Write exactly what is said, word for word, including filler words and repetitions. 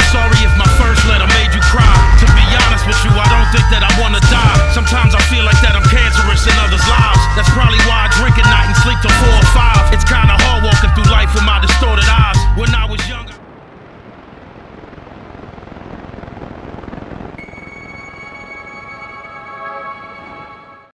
Sorry if my first letter made you cry. To be honest with you, I